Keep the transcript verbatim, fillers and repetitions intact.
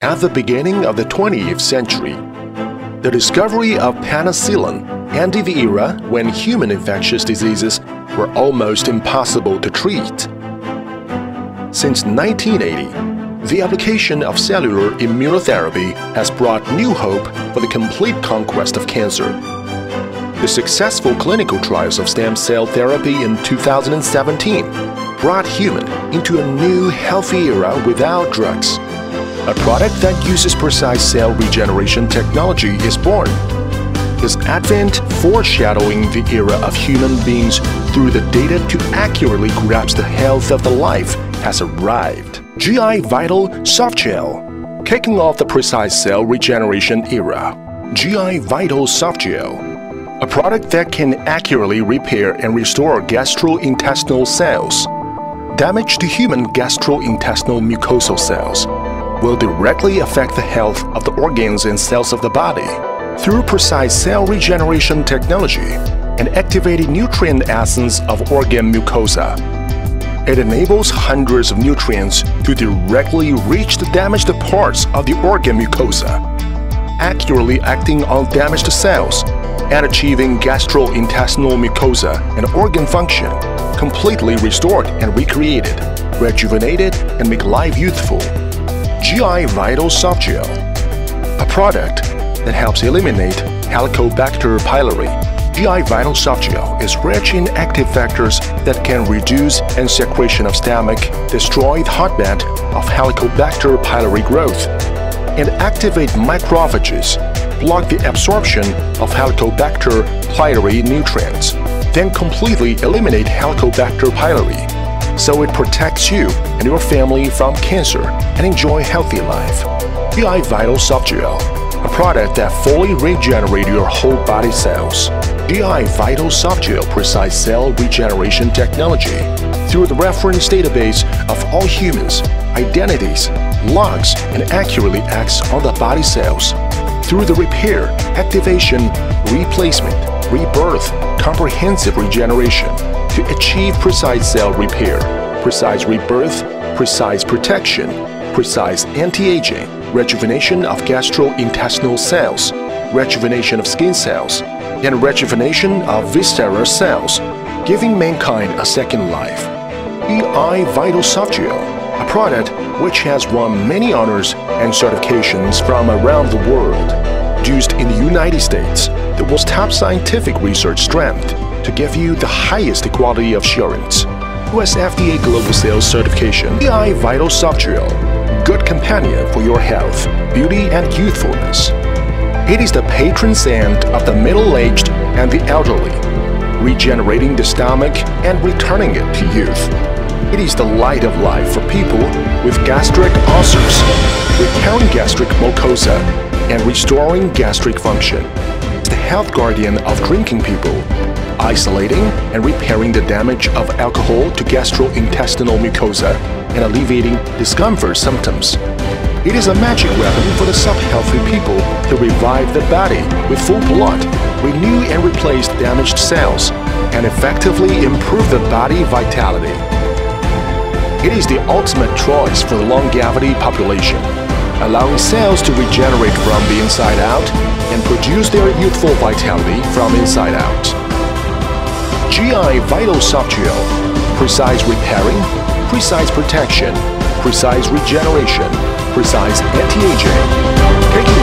At the beginning of the twentieth century, the discovery of penicillin ended the era when human infectious diseases were almost impossible to treat. Since nineteen eighty, the application of cellular immunotherapy has brought new hope for the complete conquest of cancer. The successful clinical trials of stem cell therapy in two thousand seventeen brought human into a new healthy era without drugs. A product that uses precise cell regeneration technology is born. This advent foreshadowing the era of human beings through the data to accurately grasp the health of the life has arrived. G I Vital Softgel, kicking off the precise cell regeneration era. G I Vital Softgel, a product that can accurately repair and restore gastrointestinal cells. Damage to human gastrointestinal mucosal cells will directly affect the health of the organs and cells of the body. Through precise cell regeneration technology and activated nutrient essence of organ mucosa, it enables hundreds of nutrients to directly reach the damaged parts of the organ mucosa, accurately acting on damaged cells and achieving gastrointestinal mucosa and organ function completely restored and recreated, rejuvenated, and make life youthful. G I Vital Softgel, a product that helps eliminate Helicobacter pylori. G I Vital Softgel is rich in active factors that can reduce and secretion of stomach, destroy the hotbed of Helicobacter pylori growth, and activate macrophages, block the absorption of Helicobacter pylori nutrients, then completely eliminate Helicobacter pylori, so it protects you and your family from cancer and enjoy a healthy life. G I Vital Softgel, a product that fully regenerates your whole body cells. G I Vital Softgel Precise Cell Regeneration Technology, through the reference database of all humans, identities, logs, and accurately acts on the body cells. Through the repair, activation, replacement, rebirth, comprehensive regeneration to achieve precise cell repair, precise rebirth, precise protection, precise anti-aging, rejuvenation of gastrointestinal cells, rejuvenation of skin cells, and rejuvenation of visceral cells, giving mankind a second life. G I Vital Softgel, a product which has won many honors and certifications from around the world, used in the United States, the world's top scientific research strength to give you the highest quality of assurance. U S F D A Global Sales Certification. G I Vital Softgel, good companion for your health, beauty, and youthfulness. It is the patron saint of the middle-aged and the elderly, regenerating the stomach and returning it to youth. It is the light of life for people with gastric ulcers, repairing gastric mucosa and restoring gastric function. It's the health guardian of drinking people, isolating and repairing the damage of alcohol to gastrointestinal mucosa and alleviating discomfort symptoms. It is a magic weapon for the sub-healthy people to revive the body with full blood, renew and replace damaged cells, and effectively improve the body vitality. It is the ultimate choice for the longevity population, allowing cells to regenerate from the inside out and produce their youthful vitality from inside out. G I Vital Softgel, precise repairing, precise protection, precise regeneration, precise anti-aging.